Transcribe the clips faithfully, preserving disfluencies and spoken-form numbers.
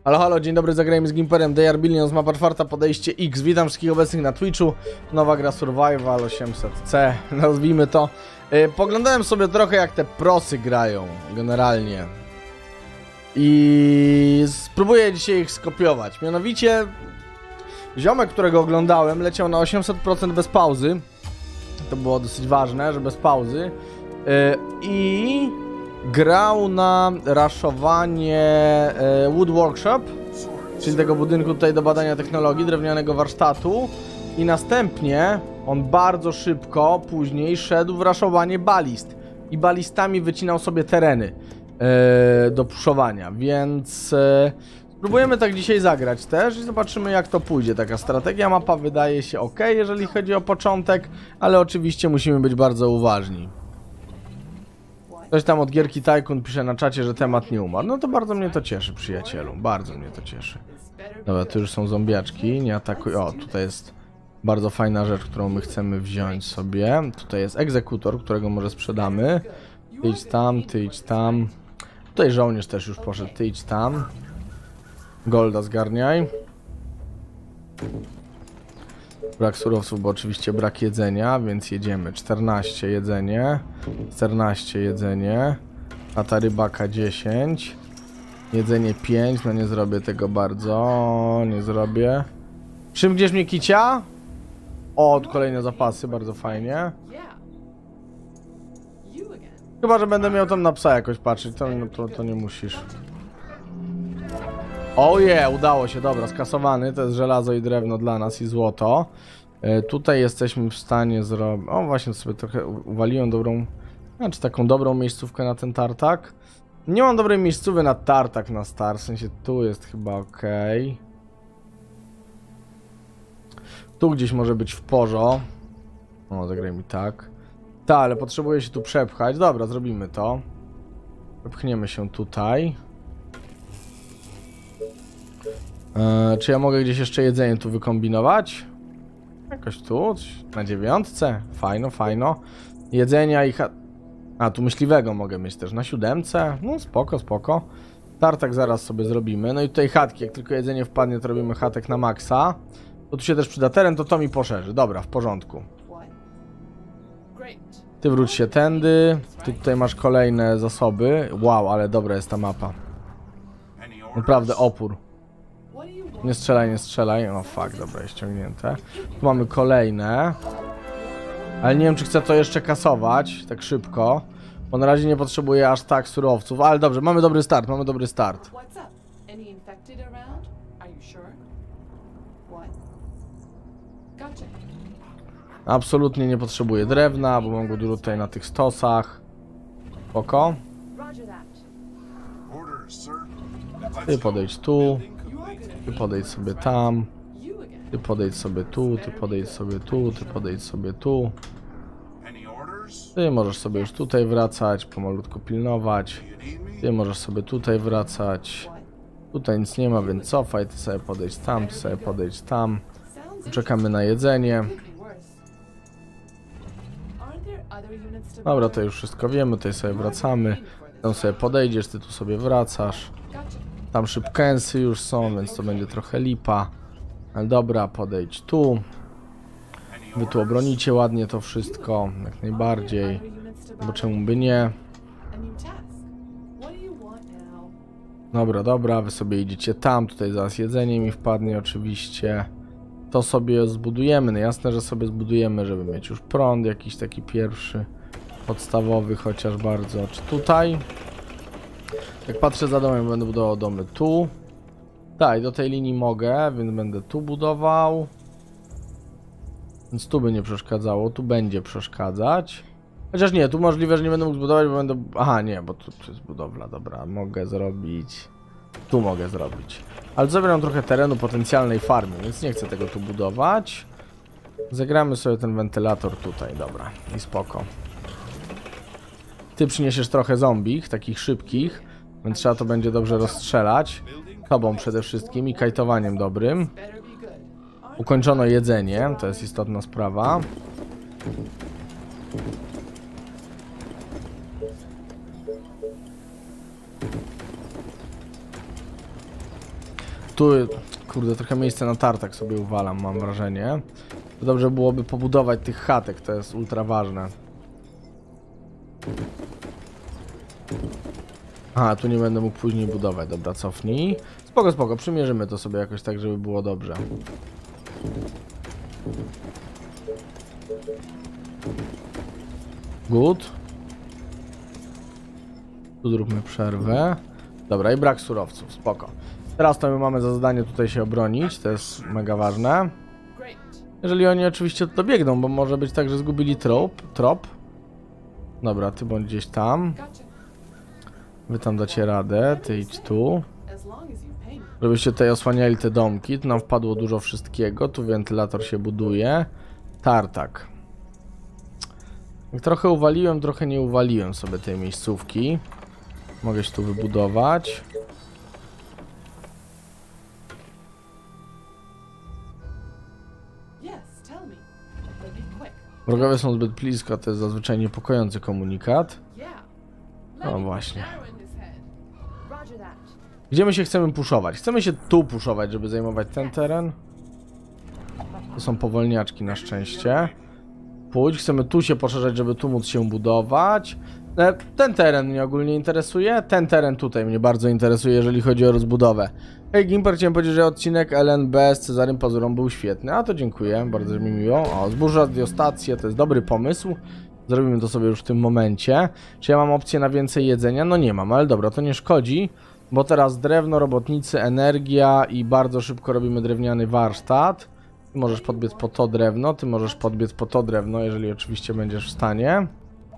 Halo, halo, dzień dobry, zagrajmy z Gimperem, They Are Billions, mapa czwarta, podejście X. Witam wszystkich obecnych na Twitchu. Nowa gra Survival osiemset C, nazwijmy to. Yy, poglądałem sobie trochę, jak te prosy grają, generalnie. I spróbuję dzisiaj ich skopiować. Mianowicie, ziomek, którego oglądałem, leciał na osiemset procent bez pauzy. To było dosyć ważne, że bez pauzy. Yy, I... grał na raszowanie e, Wood Workshop, czyli tego budynku tutaj do badania technologii, drewnianego warsztatu, i następnie on bardzo szybko później szedł w raszowanie balist i balistami wycinał sobie tereny e, do puszowania, więc e, spróbujemy tak dzisiaj zagrać też i zobaczymy, jak to pójdzie. Taka strategia, mapa wydaje się ok, jeżeli chodzi o początek, ale oczywiście musimy być bardzo uważni. Ktoś tam od Gierki Tycoon pisze na czacie, że temat nie umarł. No to bardzo mnie to cieszy, przyjacielu. Bardzo mnie to cieszy. Dobra, tu już są zombiaczki. Nie atakuj. O, tutaj jest bardzo fajna rzecz, którą my chcemy wziąć sobie. Tutaj jest egzekutor, którego może sprzedamy. Ty idź tam, ty idź tam. Tutaj żołnierz też już poszedł. Ty idź tam. Golda zgarniaj. Brak surowców, bo oczywiście brak jedzenia, więc jedziemy. czternaście jedzenie, czternaście jedzenie, a ta rybaka dziesięć, jedzenie pięć, no nie zrobię tego bardzo, nie zrobię. Przymgniesz mnie, kicia? O, kolejne zapasy, bardzo fajnie. Chyba że będę miał tam na psa jakoś patrzeć, to, no, to, to nie musisz. Oje, yeah, udało się, dobra, skasowany, to jest żelazo i drewno dla nas i złoto. E, tutaj jesteśmy w stanie zrobić... O, właśnie sobie trochę uwaliłem dobrą... Znaczy taką dobrą miejscówkę na ten tartak. Nie mam dobrej miejscówy na tartak na start, w sensie tu jest chyba ok. Tu gdzieś może być w porzo. O, zagraj mi tak. Tak, ale potrzebuję się tu przepchać. Dobra, zrobimy to. Przepchniemy się tutaj. Eee, czy ja mogę gdzieś jeszcze jedzenie tu wykombinować? Jakoś tu, na dziewiątce. Fajno, fajno. Jedzenia i ha... A, tu myśliwego mogę mieć też na siódemce. No spoko, spoko. Tartak zaraz sobie zrobimy. No i tutaj chatki, jak tylko jedzenie wpadnie, to robimy chatek na maksa. To tu się też przyda teren, to to mi poszerzy. Dobra, w porządku. Ty wróć się tędy. Ty tutaj masz kolejne zasoby. Wow, ale dobra jest ta mapa. Naprawdę opór. Nie strzelaj, nie strzelaj. O fuck, dobra, jest ściągnięte. Tu mamy kolejne. Ale nie wiem, czy chcę to jeszcze kasować tak szybko, bo na razie nie potrzebuję aż tak surowców. Ale dobrze, mamy dobry start, mamy dobry start. Absolutnie nie potrzebuję drewna, bo mam go dużo tutaj na tych stosach. Spoko. Ty podejdź tu. Ty podejdź sobie tam. Ty podejdź sobie tu, ty podejdź sobie tu, ty podejdź sobie tu. Ty możesz sobie już tutaj wracać, pomalutku pilnować. Ty możesz sobie tutaj wracać. Tutaj nic nie ma, więc cofaj, ty sobie podejdź tam, ty sobie podejdź tam. Czekamy na jedzenie. Dobra, to już wszystko wiemy, tutaj sobie wracamy. Tam sobie podejdziesz, ty tu sobie wracasz. Tam szybkęsy już są, więc to będzie trochę lipa. Ale dobra, podejdź tu. Wy tu obronicie ładnie to wszystko, jak najbardziej. Bo czemu by nie? Dobra, dobra, wy sobie idziecie tam. Tutaj zaraz jedzenie mi wpadnie oczywiście. To sobie zbudujemy. No jasne, że sobie zbudujemy, żeby mieć już prąd jakiś taki pierwszy, podstawowy chociaż bardzo. Czy tutaj? Jak patrzę za domem, będę budował domy tu. Tak, do tej linii mogę, więc będę tu budował. Więc tu by nie przeszkadzało, tu będzie przeszkadzać. Chociaż nie, tu możliwe, że nie będę mógł zbudować, bo będę... Aha, nie, bo tu, tu jest budowla, dobra, mogę zrobić... Tu mogę zrobić. Ale zabieram trochę terenu potencjalnej farmy, więc nie chcę tego tu budować. Zagramy sobie ten wentylator tutaj, dobra, i spoko. Ty przyniesiesz trochę zombich, takich szybkich, więc trzeba to będzie dobrze rozstrzelać. Tobą przede wszystkim i kajtowaniem dobrym. Ukończono jedzenie, to jest istotna sprawa. Tu, kurde, trochę miejsce na tartak sobie uwalam, mam wrażenie. Dobrze byłoby pobudować tych chatek, to jest ultra ważne. Aha, tu nie będę mógł później budować, dobra, cofnij. Spoko, spoko, przymierzymy to sobie jakoś tak, żeby było dobrze. Good. Tu zróbmy przerwę. Dobra, i brak surowców, spoko. Teraz to my mamy za zadanie tutaj się obronić, to jest mega ważne. Jeżeli oni oczywiście to dobiegną, bo może być tak, że zgubili trop. trop. Dobra, ty bądź gdzieś tam. Wy tam dacie radę, ty idź tu. Żebyście tutaj osłaniali te domki, tu nam wpadło dużo wszystkiego, tu wentylator się buduje. Tartak. Trochę uwaliłem, trochę nie uwaliłem sobie tej miejscówki. Mogę się tu wybudować. Wrogowie są zbyt blisko, to jest zazwyczaj niepokojący komunikat. No właśnie. Gdzie my się chcemy puszować? Chcemy się tu puszować, żeby zajmować ten teren. To są powolniaczki na szczęście. Pójdź, chcemy tu się poszerzać, żeby tu móc się budować. Ten teren mnie ogólnie interesuje. Ten teren tutaj mnie bardzo interesuje, jeżeli chodzi o rozbudowę. Hej Gimper, chciałem powiedzieć, że odcinek L N B z Cezarym Pazurą był świetny. A to dziękuję, bardzo mi miło. O, zburza radiostację, to jest dobry pomysł. Zrobimy to sobie już w tym momencie. Czy ja mam opcję na więcej jedzenia? No nie mam, ale dobra, to nie szkodzi. Bo teraz drewno, robotnicy, energia i bardzo szybko robimy drewniany warsztat. Ty możesz podbiec po to drewno, ty możesz podbiec po to drewno, jeżeli oczywiście będziesz w stanie.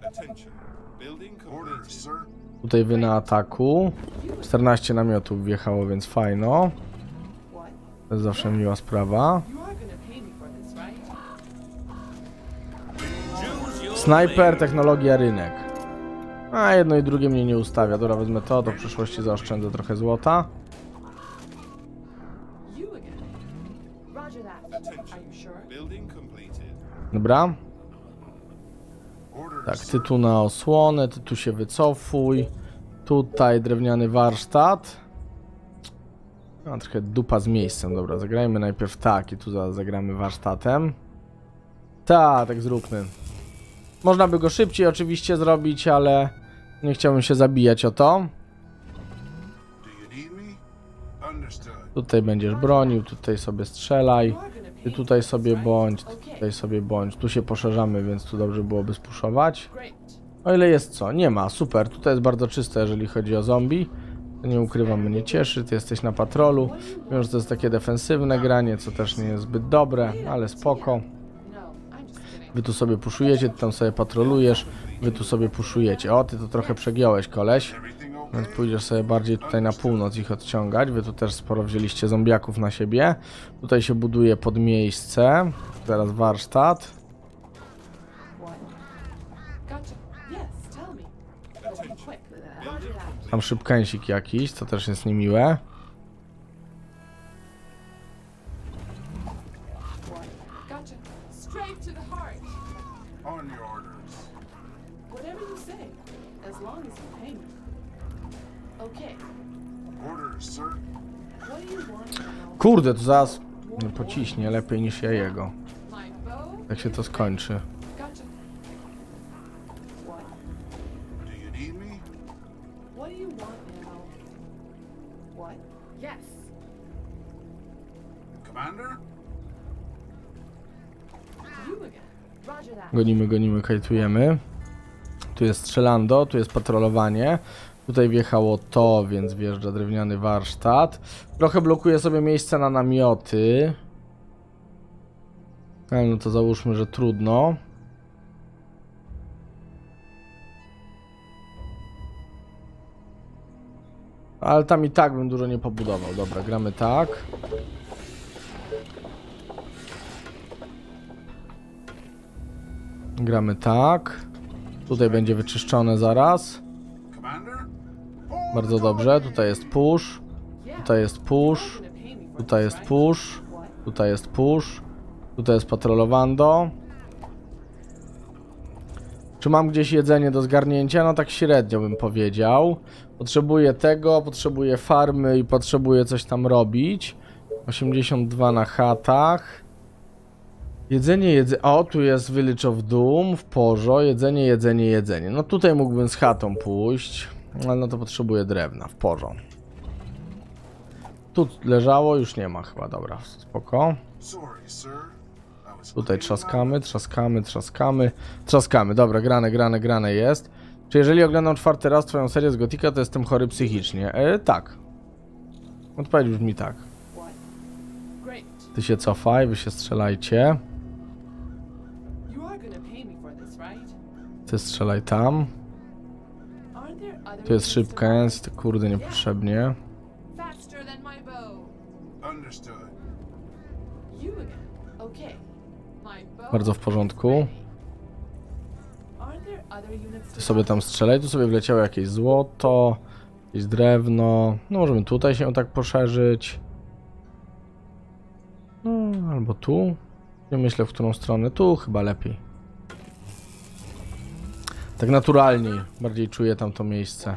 Tutaj wy na ataku. czternaście namiotów wjechało, więc fajno. To jest zawsze miła sprawa. Snajper, technologia, rynek. A jedno i drugie mnie nie ustawia. Dobra, wezmę to, to w przyszłości zaoszczędzę trochę złota. Dobra. Tak, ty tu na osłonę, ty tu się wycofuj. Tutaj drewniany warsztat. A, trochę dupa z miejscem, dobra, zagrajmy najpierw tak i tu zaraz zagramy warsztatem. Tak, tak zróbmy. Można by go szybciej oczywiście zrobić, ale nie chciałbym się zabijać o to. Tutaj będziesz bronił, tutaj sobie strzelaj. Ty tutaj sobie bądź, tutaj sobie bądź. Tu się poszerzamy, więc tu dobrze byłoby spuszować. O ile jest co? Nie ma, super. Tutaj jest bardzo czysto, jeżeli chodzi o zombie. To nie ukrywam, mnie cieszy. Ty jesteś na patrolu. Wiem, że to jest takie defensywne granie, co też nie jest zbyt dobre, ale spoko. Wy tu sobie puszujecie, ty tam sobie patrolujesz. Wy tu sobie puszujecie. O, ty to trochę przegiąłeś, koleś. Więc pójdziesz sobie bardziej tutaj na północ ich odciągać. Wy tu też sporo wzięliście zombiaków na siebie. Tutaj się buduje pod miejsce. Teraz warsztat. Tam szybkęsik jakiś, co też jest niemiłe. Kurde, to zaraz nie pociśnie lepiej niż ja jego. Jak się to skończy. Gonimy, gonimy, kajtujemy. Tu jest strzelando, tu jest patrolowanie. Tutaj wjechało to, więc wjeżdża drewniany warsztat. Trochę blokuje sobie miejsce na namioty. Ale no to załóżmy, że trudno. Ale tam i tak bym dużo nie pobudował. Dobra, gramy tak. Gramy tak. Tutaj będzie wyczyszczone zaraz. Bardzo dobrze. Tutaj jest push. Tutaj jest push. Tutaj jest push. Tutaj jest push. Tutaj jest patrolowando. Czy mam gdzieś jedzenie do zgarnięcia? No tak średnio bym powiedział. Potrzebuję tego, potrzebuję farmy i potrzebuję coś tam robić. osiemdziesiąt dwa na chatach. Jedzenie, jedzenie. O, tu jest Village of Doom, w porzo. Jedzenie, jedzenie, jedzenie. No tutaj mógłbym z chatą pójść. Ale no to potrzebuję drewna, w porzo. Tu leżało, już nie ma chyba, dobra, spoko. Tutaj trzaskamy, trzaskamy, trzaskamy, trzaskamy, dobra, grane, grane, grane jest. Czy jeżeli oglądam czwarty raz twoją serię z Gotika, to jestem chory psychicznie? E, tak. Odpowiedź brzmi tak. Ty się cofaj, wy się strzelajcie. Ty strzelaj tam. Tu jest szybka, więc to kurde niepotrzebnie. Bardzo w porządku. Ty sobie tam strzelaj, tu sobie wleciało jakieś złoto, jakieś drewno. No możemy tutaj się tak poszerzyć. No, albo tu. Nie myślę, w którą stronę. Tu chyba lepiej. Tak naturalniej. Bardziej czuję tam to miejsce.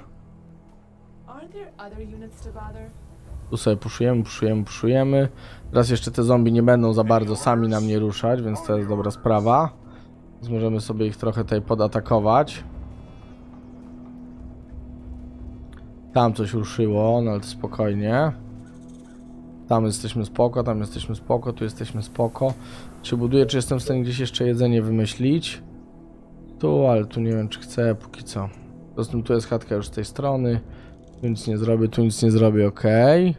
Tu sobie puszujemy, puszujemy, puszujemy. Teraz jeszcze te zombie nie będą za bardzo sami na mnie ruszać, więc to jest dobra sprawa. Więc możemy sobie ich trochę tutaj podatakować. Tam coś ruszyło, no ale to spokojnie. Tam jesteśmy spoko, tam jesteśmy spoko, tu jesteśmy spoko. Czy buduję, czy jestem w stanie gdzieś jeszcze jedzenie wymyślić? Tu, ale tu nie wiem, czy chcę, póki co. Poza tym tu jest chatka już z tej strony. Tu nic nie zrobię, tu nic nie zrobię, okej.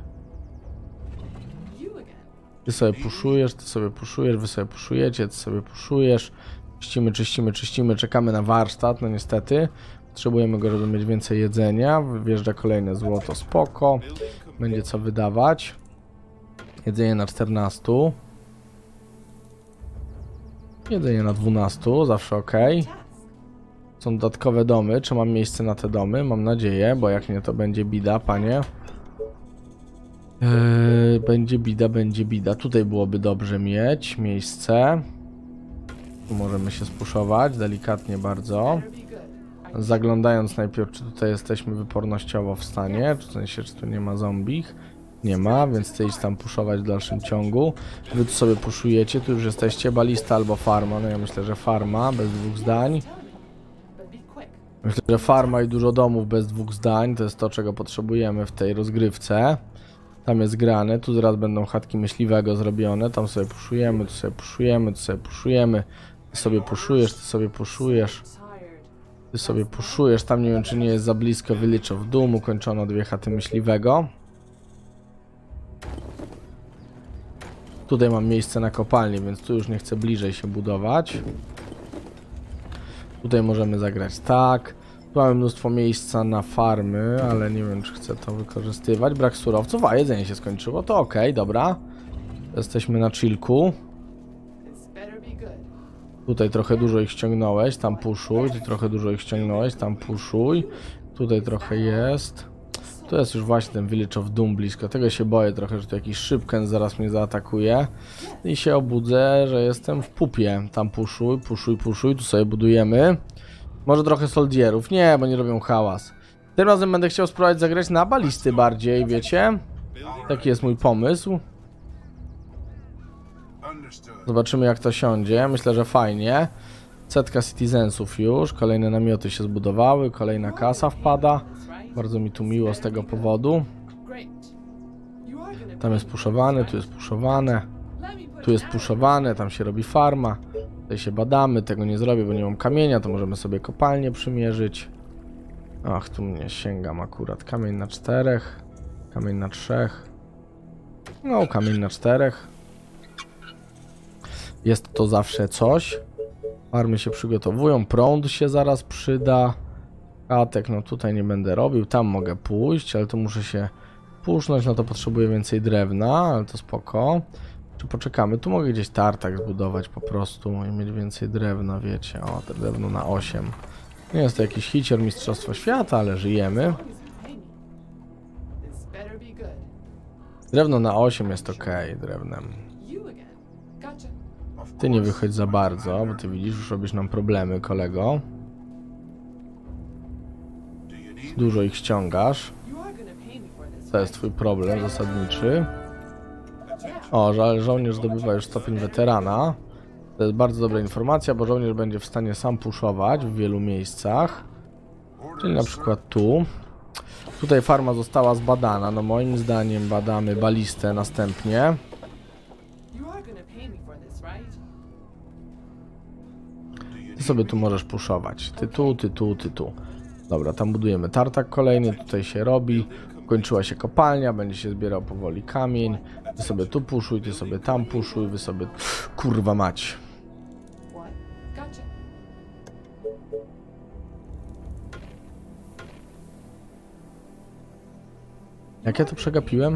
Ty sobie puszujesz, ty sobie puszujesz, wy sobie puszujecie, ty sobie puszujesz. Czyścimy, czyścimy, czyścimy, czekamy na warsztat, no niestety. Potrzebujemy go, żeby mieć więcej jedzenia. Wjeżdża kolejne złoto, spoko. Będzie co wydawać. Jedzenie na czternastu. Jedzenie na dwunastu, zawsze ok. Są dodatkowe domy, czy mam miejsce na te domy? Mam nadzieję, bo jak nie, to będzie bida, panie. Eee, będzie bida, będzie bida. Tutaj byłoby dobrze mieć miejsce. Tu możemy się spuszować, delikatnie bardzo. Zaglądając najpierw, czy tutaj jesteśmy wypornościowo w stanie, czy w sensie, czy tu nie ma zombich. Nie ma, więc ty idź tam puszować w dalszym ciągu. Wy tu sobie puszujecie, tu już jesteście, balista albo farma. No ja myślę, że farma, bez dwóch zdań. Myślę, że farma i dużo domów bez dwóch zdań to jest to, czego potrzebujemy w tej rozgrywce. Tam jest grane, tu zaraz będą chatki myśliwego zrobione. Tam sobie puszujemy, tu sobie puszujemy, tu sobie puszujemy. Ty sobie puszujesz, ty sobie puszujesz. Ty sobie puszujesz, tam nie wiem, czy nie jest za blisko Village of Doom. Ukończono dwie chaty myśliwego. Tutaj mam miejsce na kopalnię, więc tu już nie chcę bliżej się budować. Tutaj możemy zagrać tak. Tu mamy mnóstwo miejsca na farmy, ale nie wiem, czy chcę to wykorzystywać. Brak surowców, a jedzenie się skończyło, to ok, dobra. Jesteśmy na chillku. Tutaj trochę dużo ich ściągnąłeś, tam puszuj. Tu trochę dużo ich ściągnąłeś, tam puszuj. Tutaj trochę jest. To jest już właśnie ten Village of Doom blisko. Tego się boję trochę, że tu jakiś szybken zaraz mnie zaatakuje. I się obudzę, że jestem w pupie. Tam puszuj, puszuj, puszuj. Tu sobie budujemy. Może trochę soldierów. Nie, bo nie robią hałas. Tym razem będę chciał spróbować zagrać na balisty bardziej, wiecie? Taki jest mój pomysł. Zobaczymy, jak to siądzie. Myślę, że fajnie. Setka citizensów już. Kolejne namioty się zbudowały. Kolejna kasa wpada. Bardzo mi tu miło z tego powodu. Tam jest puszowane, tu jest puszowane. Tu jest puszowane, tam się robi farma. Tutaj się badamy, tego nie zrobię, bo nie mam kamienia, to możemy sobie kopalnię przymierzyć. Ach, tu mnie sięgam akurat. Kamień na czterech. Kamień na trzech. No, kamień na czterech. Jest to zawsze coś. Farmy się przygotowują, prąd się zaraz przyda. Katek, no tutaj nie będę robił, tam mogę pójść, ale to muszę się pusznąć, no to potrzebuję więcej drewna, ale to spoko. Czy poczekamy? Tu mogę gdzieś tartak zbudować po prostu i mieć więcej drewna, wiecie. O, to drewno na osiem. Nie jest to jakiś hicior mistrzostwo świata, ale żyjemy. Drewno na osiem jest ok, drewnem. Ty nie wychodź za bardzo, bo ty widzisz, już robisz nam problemy, kolego. Dużo ich ściągasz. To jest twój problem zasadniczy. O, żo żołnierz zdobywa już stopień weterana. To jest bardzo dobra informacja, bo żołnierz będzie w stanie sam puszować w wielu miejscach. Czyli na przykład tu. Tutaj farma została zbadana. No moim zdaniem badamy balistę następnie. Ty sobie tu możesz puszować. Ty tu, ty tu, ty tu. Dobra, tam budujemy tartak kolejny. Tutaj się robi. Kończyła się kopalnia. Będzie się zbierał powoli kamień. Ty sobie tu puszuj, ty sobie tam puszuj. Wy sobie... Kurwa mać. Jak ja to przegapiłem?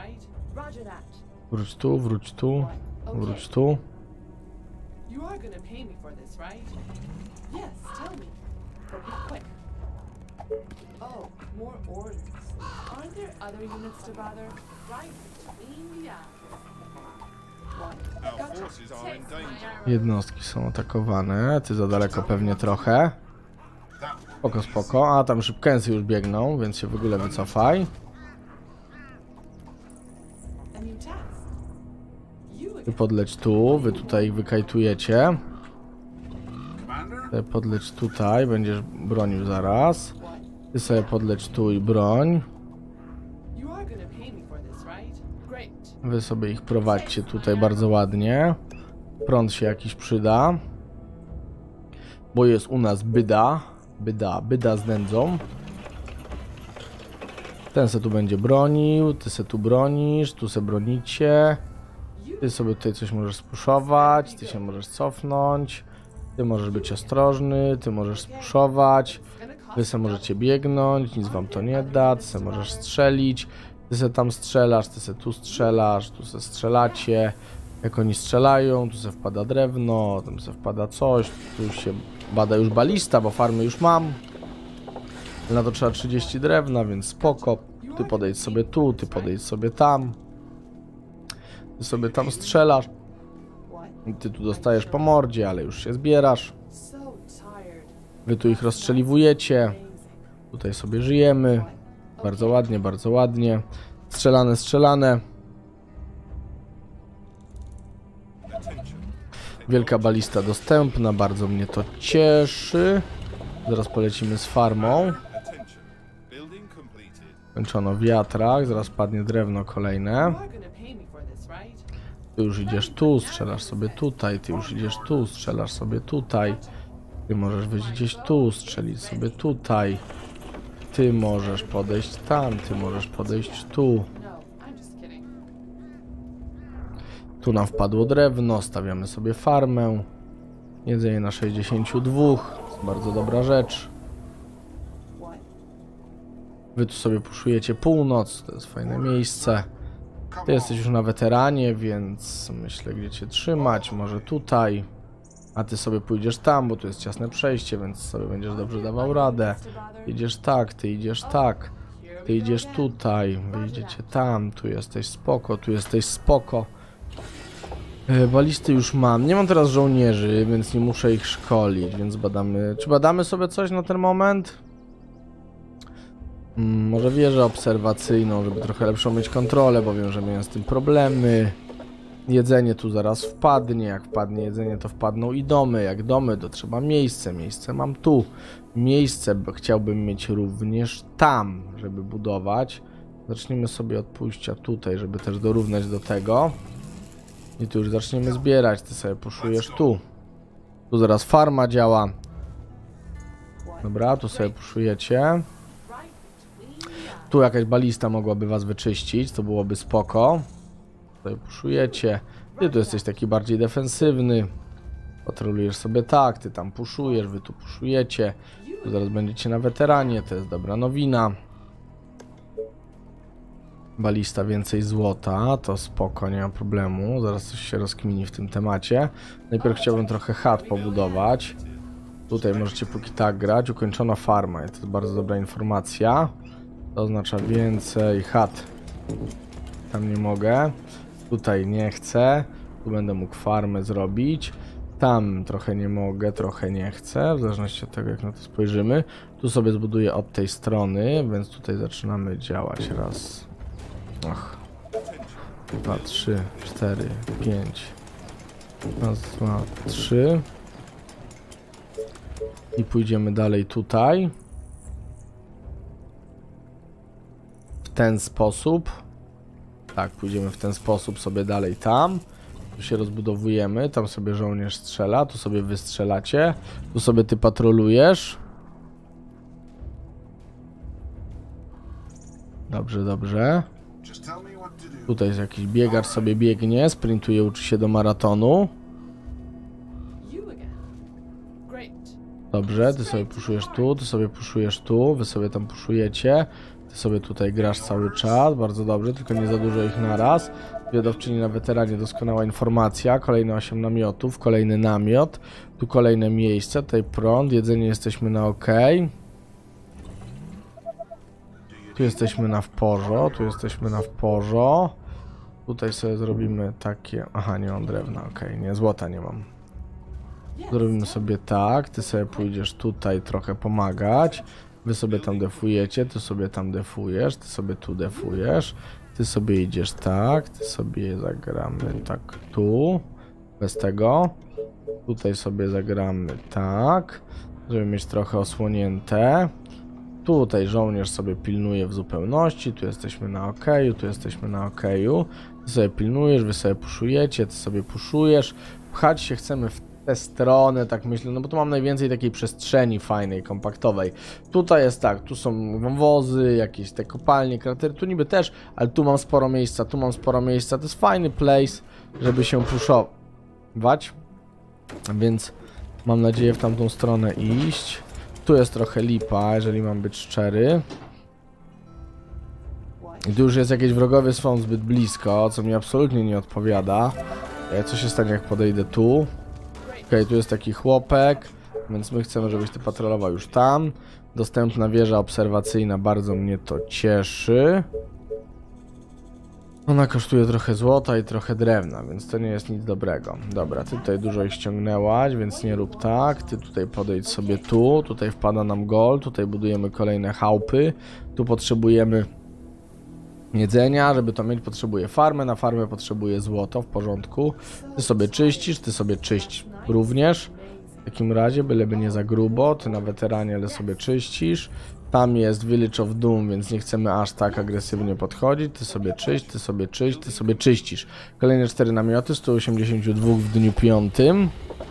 Wróć tu, wróć tu, wróć tu. Jednostki są atakowane, ty za daleko pewnie trochę. Spoko, spoko. A tam szybkęsy już biegną, więc się w ogóle wycofaj. Ty podleć tu, wy tutaj ich wykajtujecie. Ty podleć tutaj, będziesz bronił zaraz. Ty sobie podleć tu i broń. Wy sobie ich prowadźcie tutaj bardzo ładnie. Prąd się jakiś przyda. Bo jest u nas byda. Byda, byda z nędzą. Ten se tu będzie bronił, ty se tu bronisz, tu se bronicie. Ty sobie tutaj coś możesz spuszować, ty się możesz cofnąć. Ty możesz być ostrożny, ty możesz spuszować. Wy se możecie biegnąć, nic wam to nie da, ty se możesz strzelić. Ty se tam strzelasz, ty se tu strzelasz, tu se strzelacie. Jak oni strzelają, tu se wpada drewno, tam se wpada coś, tu się bada już balista, bo farmy już mam. Na to trzeba trzydzieści drewna, więc spoko. Ty podejdź sobie tu, ty podejdź sobie tam. Ty sobie tam strzelasz. Ty tu dostajesz po mordzie, ale już się zbierasz. Wy tu ich rozstrzeliwujecie. Tutaj sobie żyjemy. Bardzo ładnie, bardzo ładnie. Strzelane, strzelane. Wielka balista dostępna, bardzo mnie to cieszy. Zaraz polecimy z farmą. Kończono wiatrak, zaraz padnie drewno kolejne. Ty już idziesz tu, strzelasz sobie tutaj, ty już idziesz tu, strzelasz sobie tutaj. Ty możesz wyjść gdzieś tu, strzelić sobie tutaj. Ty możesz podejść tam, ty możesz podejść tu. Tu nam wpadło drewno, stawiamy sobie farmę. Jedzenie na sześćdziesiąt dwa, to jest bardzo dobra rzecz. Wy tu sobie puszujecie północ, to jest fajne miejsce. Ty jesteś już na weteranie, więc myślę, gdzie cię trzymać, może tutaj. A ty sobie pójdziesz tam, bo tu jest ciasne przejście, więc sobie będziesz dobrze dawał radę. Idziesz tak, ty idziesz tak. Ty idziesz tutaj, wy idziecie tam, tu jesteś spoko, tu jesteś spoko. Balisty już mam. Nie mam teraz żołnierzy, więc nie muszę ich szkolić, więc badamy... Czy badamy sobie coś na ten moment? Hmm, może wieżę obserwacyjną, żeby trochę lepszą mieć kontrolę, bo wiem, że miałem z tym problemy. Jedzenie tu zaraz wpadnie. Jak wpadnie jedzenie, to wpadną i domy. Jak domy, to trzeba miejsce. Miejsce mam tu. Miejsce chciałbym mieć również tam, żeby budować. Zaczniemy sobie od pójścia tutaj, żeby też dorównać do tego. I tu już zaczniemy zbierać. Ty sobie puszujesz tu. Tu zaraz farma działa. Dobra, tu sobie puszujecie. Tu jakaś balista mogłaby was wyczyścić. To byłoby spoko. Tutaj puszujecie. Ty tu jesteś taki bardziej defensywny. Patrolujesz sobie tak. Ty tam puszujesz. Wy tu puszujecie. Tu zaraz będziecie na weteranie. To jest dobra nowina. Balista więcej złota, to spoko, nie ma problemu. Zaraz coś się rozkmini w tym temacie. Najpierw chciałbym trochę chat pobudować. Tutaj możecie póki tak grać. Ukończono farma, to jest bardzo dobra informacja. To oznacza więcej chat. Tam nie mogę. Tutaj nie chcę. Tu będę mógł farmę zrobić. Tam trochę nie mogę, trochę nie chcę, w zależności od tego, jak na to spojrzymy. Tu sobie zbuduję od tej strony, więc tutaj zaczynamy działać. Raz. Och. Dwa, trzy, cztery, pięć. Raz, dwa, trzy. I pójdziemy dalej tutaj. W ten sposób. Tak, pójdziemy w ten sposób sobie dalej tam. Tu się rozbudowujemy, tam sobie żołnierz strzela, tu sobie wy strzelacie, tu sobie ty patrolujesz. Dobrze, dobrze. Tutaj jest jakiś biegacz, sobie biegnie, sprintuje, uczy się do maratonu. Dobrze, ty sobie puszujesz tu, ty sobie puszujesz tu, wy sobie tam puszujecie. Ty sobie tutaj grasz cały czas, bardzo dobrze, tylko nie za dużo ich naraz. Wiadowczyni na weteranie, doskonała informacja. Kolejne osiem namiotów, kolejny namiot. Tu kolejne miejsce, tutaj prąd, jedzenie jesteśmy na ok. Tu jesteśmy na wporzo, tu jesteśmy na wporzo. Tutaj sobie zrobimy takie... Aha, nie mam drewna, ok, nie, złota nie mam. Zrobimy sobie tak, ty sobie pójdziesz tutaj trochę pomagać. Wy sobie tam defujecie, ty sobie tam defujesz, ty sobie tu defujesz. Ty sobie idziesz tak, ty sobie zagramy tak tu, bez tego. Tutaj sobie zagramy tak, żeby mieć trochę osłonięte. Tutaj żołnierz sobie pilnuje w zupełności, tu jesteśmy na ok, tu jesteśmy na ok. Ty sobie pilnujesz, wy sobie puszujecie, ty sobie puszujesz. Pchać się chcemy w tę stronę, tak myślę, no bo tu mam najwięcej takiej przestrzeni fajnej, kompaktowej. Tutaj jest tak, tu są wąwozy, jakieś te kopalnie, kratery, tu niby też, ale tu mam sporo miejsca, tu mam sporo miejsca, to jest fajny place, żeby się puszować, więc mam nadzieję w tamtą stronę iść. Tu jest trochę lipa, jeżeli mam być szczery. I tu już jest jakieś wrogowie, są zbyt blisko, co mi absolutnie nie odpowiada. Co się stanie, jak podejdę tu? Okej, okay, tu jest taki chłopek, więc my chcemy, żebyś ty patrolował już tam. Dostępna wieża obserwacyjna, bardzo mnie to cieszy. Ona kosztuje trochę złota i trochę drewna, więc to nie jest nic dobrego. Dobra, ty tutaj dużo ich ściągnęłaś, więc nie rób tak. Ty tutaj podejdź sobie tu, tutaj wpada nam gold, tutaj budujemy kolejne chałupy. Tu potrzebujemy jedzenia, żeby to mieć, potrzebuję farmę, na farmę potrzebuję złoto, w porządku. Ty sobie czyścisz, ty sobie czyść również. W takim razie, byleby nie za grubo, ty na weteranie, ale sobie czyścisz. Tam jest Village of Doom, więc nie chcemy aż tak agresywnie podchodzić. Ty sobie czyść, ty sobie czyść, ty sobie czyścisz. Kolejne cztery namioty, sto osiemdziesiąt dwa w dniu piątym.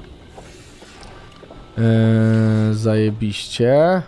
Eee, zajebiście.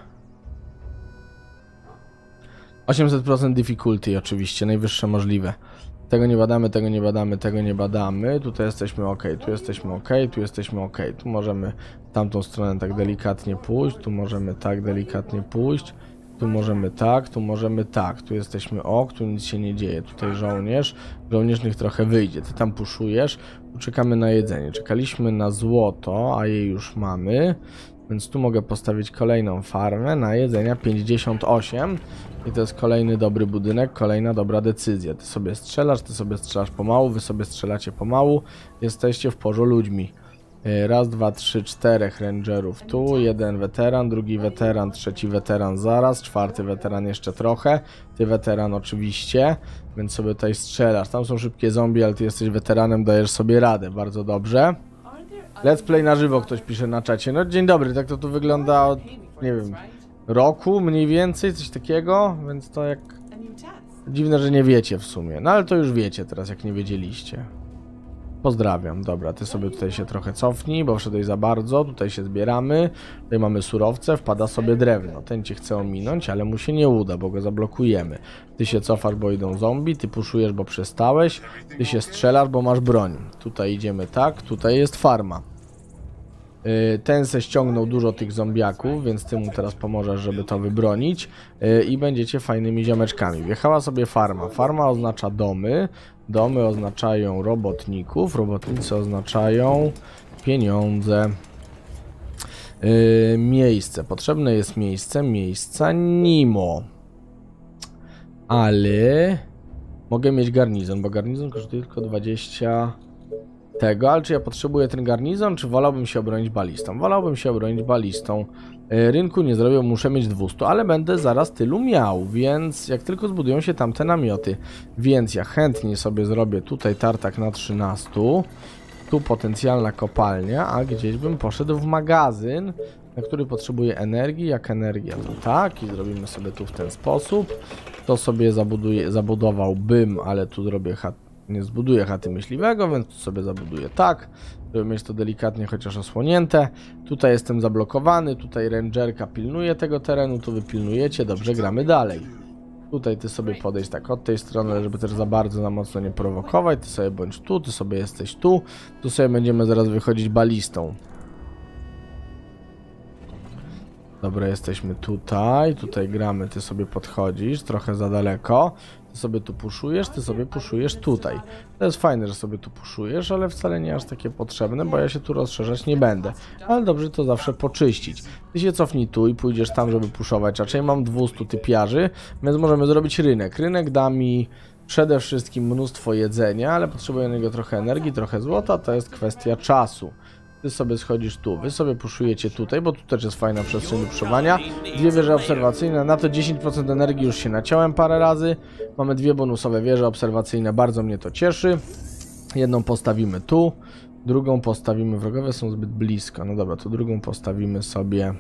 osiemset procent difficulty oczywiście, najwyższe możliwe. Tego nie badamy, tego nie badamy, tego nie badamy. Tutaj jesteśmy ok, tu jesteśmy ok, tu jesteśmy ok. Tu możemy w tamtą stronę tak delikatnie pójść, tu możemy tak delikatnie pójść. Tu możemy tak, tu możemy tak. Tu jesteśmy ok, tu nic się nie dzieje. Tutaj żołnierz, żołnierz niech trochę wyjdzie. Ty tam puszujesz, tu czekamy na jedzenie. Czekaliśmy na złoto, a je już mamy. Więc tu mogę postawić kolejną farmę na jedzenia pięćdziesiąt osiem. I to jest kolejny dobry budynek, kolejna dobra decyzja. Ty sobie strzelasz, ty sobie strzelasz pomału, wy sobie strzelacie pomału. Jesteście w porze ludźmi. Raz, dwa, trzy, czterech rangerów tu, jeden weteran, drugi weteran, trzeci weteran zaraz, czwarty weteran jeszcze trochę. Ty weteran oczywiście, więc sobie tutaj strzelasz. Tam są szybkie zombie, ale ty jesteś weteranem, dajesz sobie radę, bardzo dobrze. Let's play na żywo, ktoś pisze na czacie. No dzień dobry, tak to tu wygląda od, nie wiem, roku mniej więcej, coś takiego, więc to jak... Dziwne, że nie wiecie w sumie, no ale to już wiecie teraz, jak nie wiedzieliście. Pozdrawiam, dobra, ty sobie tutaj się trochę cofnij, bo wszedłeś za bardzo, tutaj się zbieramy, tutaj mamy surowce, wpada sobie drewno, ten cię chce ominąć, ale mu się nie uda, bo go zablokujemy. Ty się cofasz, bo idą zombie, ty puszujesz, bo przestałeś, ty się strzelasz, bo masz broń. Tutaj idziemy tak, tutaj jest farma. Yy, ten se ściągnął dużo tych zombiaków, więc ty mu teraz pomożesz, żeby to wybronić yy, i będziecie fajnymi ziomeczkami. Wjechała sobie farma, farma oznacza domy. Domy oznaczają robotników, robotnicy oznaczają pieniądze. Yy, miejsce. Potrzebne jest miejsce, miejsca Nimo. Ale mogę mieć garnizon, bo garnizon kosztuje tylko dwadzieścia tego, ale czy ja potrzebuję ten garnizon, czy wolałbym się obronić balistą? Wolałbym się obronić balistą. Rynku nie zrobię, muszę mieć dwieście, ale będę zaraz tylu miał, więc jak tylko zbudują się tamte namioty, więc ja chętnie sobie zrobię tutaj tartak na trzynaście, tu potencjalna kopalnia, a gdzieś bym poszedł w magazyn, na który potrzebuję energii, jak energia to tak i zrobimy sobie tu w ten sposób, to sobie zabuduję, zabudowałbym, ale tu zrobię chat, nie zbuduję chaty myśliwego, więc tu sobie zabuduję tak, żeby mieć to delikatnie chociaż osłonięte. Tutaj jestem zablokowany, tutaj rangerka pilnuje tego terenu, tu wy pilnujecie, dobrze, gramy dalej. Tutaj ty sobie podejdź tak od tej strony, żeby też za bardzo za mocno nie prowokować, ty sobie bądź tu, ty sobie jesteś tu, tu sobie będziemy zaraz wychodzić balistą. Dobra, jesteśmy tutaj, tutaj gramy, ty sobie podchodzisz, trochę za daleko, ty sobie tu puszujesz, ty sobie puszujesz tutaj. To jest fajne, że sobie tu puszujesz, ale wcale nie aż takie potrzebne, bo ja się tu rozszerzać nie będę. Ale dobrze to zawsze poczyścić. Ty się cofnij tu i pójdziesz tam, żeby puszować. Raczej mam dwieście typiarzy, więc możemy zrobić rynek. Rynek da mi przede wszystkim mnóstwo jedzenia, ale potrzebuję na niego trochę energii, trochę złota, to jest kwestia czasu. Ty sobie schodzisz tu, wy sobie puszujecie tutaj, bo tu też jest fajna przestrzeń do puszowania. Dwie wieże obserwacyjne, na to dziesięć procent energii już się naciąłem parę razy. Mamy dwie bonusowe wieże obserwacyjne, bardzo mnie to cieszy. Jedną postawimy tu, drugą postawimy, wrogowie są zbyt blisko. No dobra, to drugą postawimy sobie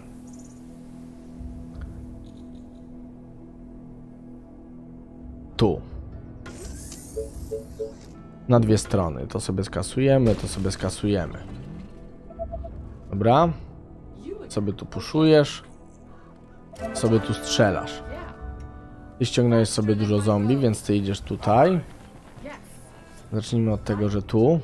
tu. Na dwie strony, to sobie skasujemy, to sobie skasujemy. Dobra, sobie tu puszujesz, sobie tu strzelasz. Ty ściągnąłeś sobie dużo zombie, więc ty idziesz tutaj. Zacznijmy od tego, że tu.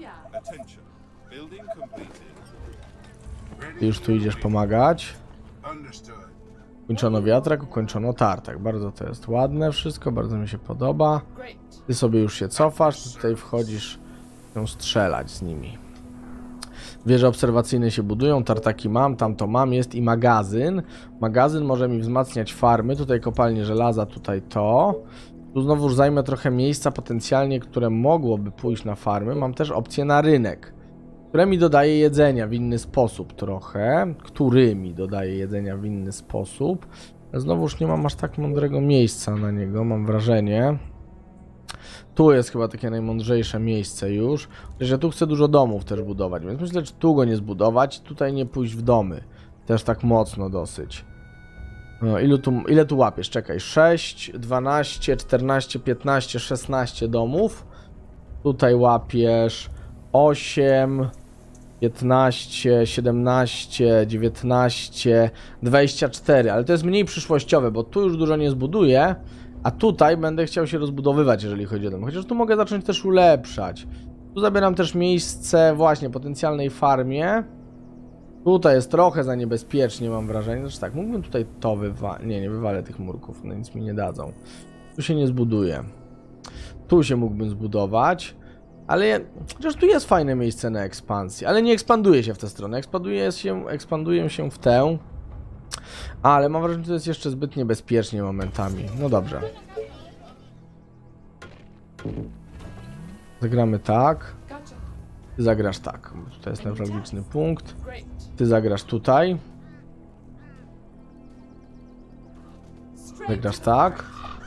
Ty już tu idziesz pomagać. Ukończono wiatrak, ukończono tartak. Bardzo to jest ładne wszystko, bardzo mi się podoba. Ty sobie już się cofasz, ty tutaj wchodzisz, chcą strzelać z nimi. Wieże obserwacyjne się budują, tartaki mam, tamto mam, jest i magazyn. Magazyn może mi wzmacniać farmy, tutaj kopalnie żelaza, tutaj to. Tu znowuż zajmę trochę miejsca potencjalnie, które mogłoby pójść na farmy. Mam też opcję na rynek, które mi dodaje jedzenia w inny sposób trochę. Który mi dodaje jedzenia w inny sposób. Znowuż nie mam aż tak mądrego miejsca na niego, mam wrażenie. Tu jest chyba takie najmądrzejsze miejsce już. Chociaż ja tu chcę dużo domów też budować, więc myślę, że tu go nie zbudować, tutaj nie pójść w domy. Też tak mocno dosyć. No, ilu tu, ile tu łapiesz? Czekaj, sześć, dwanaście, czternaście, piętnaście, szesnaście domów. Tutaj łapiesz osiem, piętnaście, siedemnaście, dziewiętnaście, dwadzieścia cztery, ale to jest mniej przyszłościowe, bo tu już dużo nie zbuduję. A tutaj będę chciał się rozbudowywać, jeżeli chodzi o dom. Chociaż tu mogę zacząć też ulepszać. Tu zabieram też miejsce właśnie potencjalnej farmie. Tutaj jest trochę za niebezpiecznie, mam wrażenie. Znaczy tak, mógłbym tutaj to wywalić. Nie, nie wywalę tych murków, no nic mi nie dadzą. Tu się nie zbuduje. Tu się mógłbym zbudować. Ale ja, chociaż tu jest fajne miejsce na ekspansję. Ale nie ekspanduje się w tę stronę. Ekspanduje się, ekspanduję się w tę. Ale mam wrażenie, że to jest jeszcze zbyt niebezpiecznie momentami. No dobrze. Zagramy tak. Ty zagrasz tak. Tutaj jest newralgiczny punkt. Ty zagrasz tutaj. Zagrasz tak.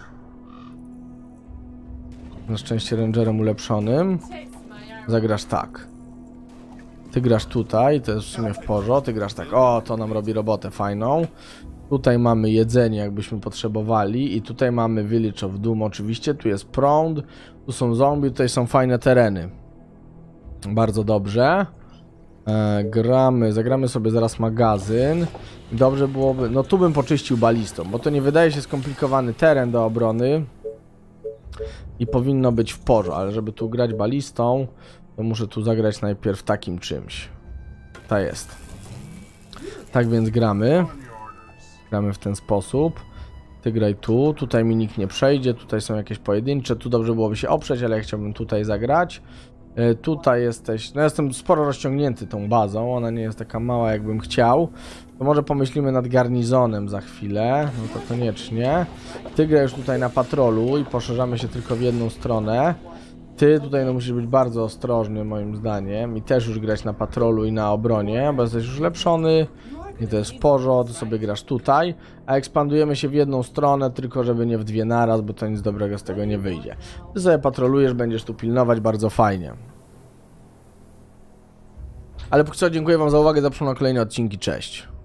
Na szczęście rangerem ulepszonym. Zagrasz tak. Ty grasz tutaj, to jest w sumie w porządku. Ty grasz tak. O, to nam robi robotę fajną. Tutaj mamy jedzenie, jakbyśmy potrzebowali. I tutaj mamy Village of Doom oczywiście. Tu jest prąd. Tu są zombie. Tutaj są fajne tereny. Bardzo dobrze. E, gramy, zagramy sobie zaraz magazyn. Dobrze byłoby... No tu bym poczyścił balistą, bo to nie wydaje się skomplikowany teren do obrony. I powinno być w porządku, ale żeby tu grać balistą, to muszę tu zagrać najpierw takim czymś. Ta jest. Tak więc gramy. Gramy w ten sposób. Ty graj tu. Tutaj mi nikt nie przejdzie. Tutaj są jakieś pojedyncze. Tu dobrze byłoby się oprzeć, ale ja chciałbym tutaj zagrać. Yy, tutaj jesteś... No jestem sporo rozciągnięty tą bazą. Ona nie jest taka mała, jakbym chciał. To może pomyślimy nad garnizonem za chwilę. No to koniecznie. Ty graj już tutaj na patrolu i poszerzamy się tylko w jedną stronę. Ty tutaj no musisz być bardzo ostrożny moim zdaniem i też już grać na patrolu i na obronie, bo jesteś już lepszony i to jest w porządku, ty sobie grasz tutaj, a ekspandujemy się w jedną stronę, tylko żeby nie w dwie naraz, bo to nic dobrego z tego nie wyjdzie. Ty sobie patrolujesz, będziesz tu pilnować, bardzo fajnie. Ale póki co dziękuję wam za uwagę, zapraszam na kolejne odcinki, cześć.